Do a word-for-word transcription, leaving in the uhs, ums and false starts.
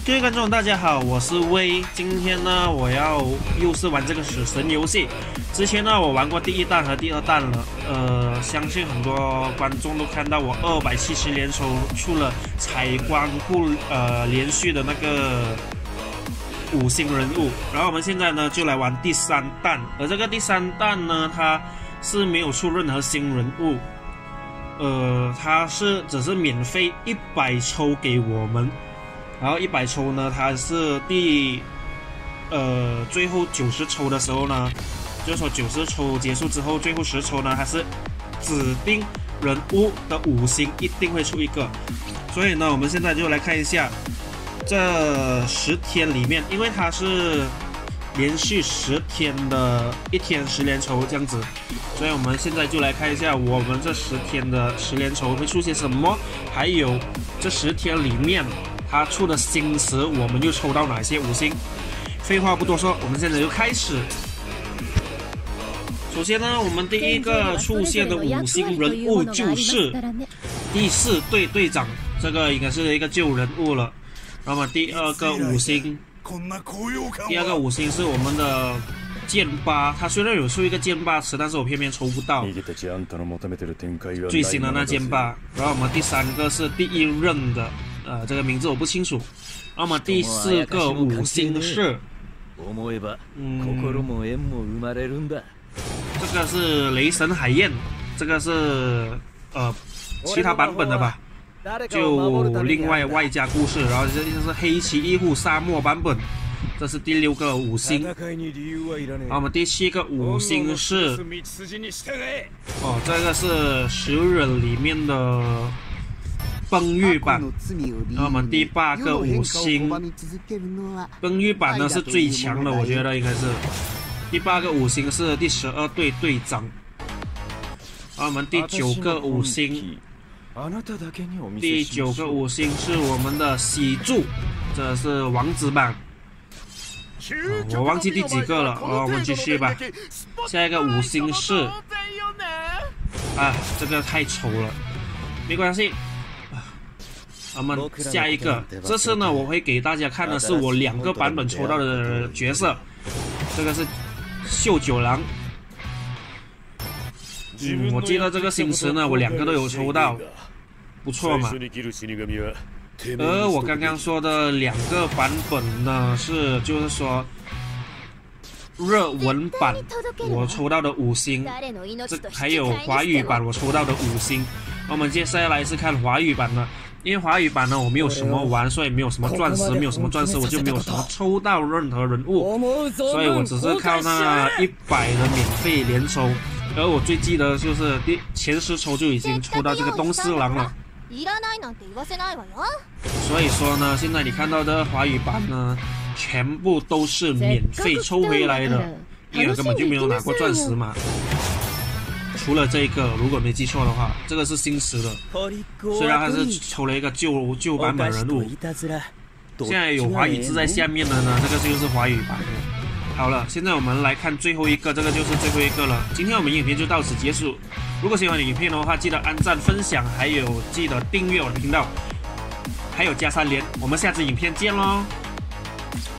各位观众，大家好，我是威。今天呢，我要又是玩这个死神游戏。之前呢，我玩过第一弹和第二弹了。呃，相信很多观众都看到我二百七十连抽出了采光不呃连续的那个五星人物。然后我们现在呢，就来玩第三弹。而这个第三弹呢，它是没有出任何新人物。呃，它是只是免费一百抽给我们。然后一百抽呢，它是第呃最后九十抽的时候呢，就是说九十抽结束之后，最后十抽呢，它是指定人物的五星一定会出一个。所以呢，我们现在就来看一下这十天里面，因为它是连续十天的一天十连抽这样子，所以我们现在就来看一下我们这十天的十连抽会出现什么，还有这十天里面它出的星时，我们又抽到哪些五星？废话不多说，我们现在就开始。首先呢，我们第一个出现的五星人物就是第四队队长，这个应该是一个旧人物了。那么第二个五星，第二个五星是我们的剑八，它虽然有出一个剑八池，但是我偏偏抽不到最新的那剑八。然后我们第三个是第一任的。呃，这个名字我不清楚。那么第四个五星是，嗯，这个是雷神海燕，这个是呃其他版本的吧，就另外外加故事。然后这就是黑崎一护沙漠版本，这是第六个五星。那么第七个五星是，哦，这个是十人里面的崩玉版。那么第八个五星，崩玉版呢是最强的，我觉得应该是。第八个五星是第十二队队长。那我们第九个五星，第九个五星是我们的喜柱，这是王子版。哦、我忘记第几个了，哦，我们继续吧。下一个五星是，啊，这个太丑了，没关系。我们下一个，这次呢，我会给大家看的是我两个版本抽到的角色，这个是秀九郎。嗯，我记得这个星驰呢，我两个都有抽到，不错嘛。而我刚刚说的两个版本呢，是就是说日文版我抽到的五星，这还有华语版我抽到的五星。我们接下来是看华语版的。因为华语版呢，我没有什么玩，所以没有什么钻石，没有什么钻石，我就没有什么抽到任何人物，所以我只是靠那一百的免费连抽。而我最记得就是第前十抽就已经抽到这个东四郎了。所以说呢，现在你看到的华语版呢，全部都是免费抽回来的，因为我根本就没有拿过钻石嘛。除了这个，如果没记错的话，这个是新时的，虽然它是抽了一个旧旧版本人物，现在有华语字在下面的呢，这个就是华语版的。好了，现在我们来看最后一个，这个就是最后一个了。今天我们影片就到此结束。如果喜欢我的影片的话，记得按赞、分享，还有记得订阅我的频道，还有加三连。我们下次影片见喽！